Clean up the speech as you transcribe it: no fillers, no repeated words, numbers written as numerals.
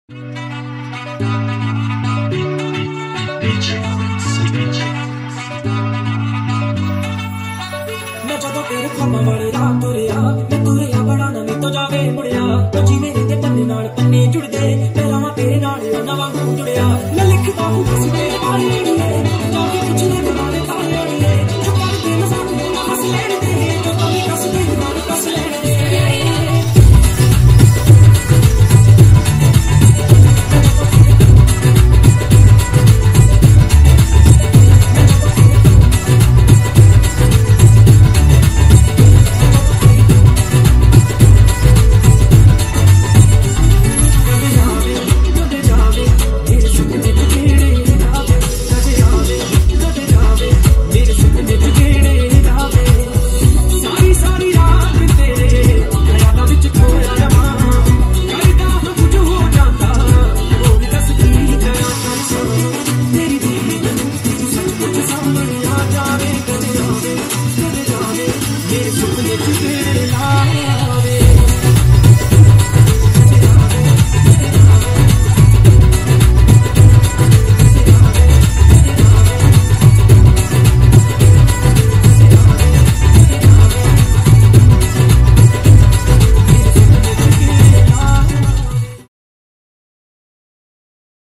मैं जदों तेरे ख्वाबां वाले राह तुरिया मैं तुरिया बड़ा ना मैं तो जावे मुड़िया तो जी मेरे ते पन्ने नाल पन्ने जुड़दे।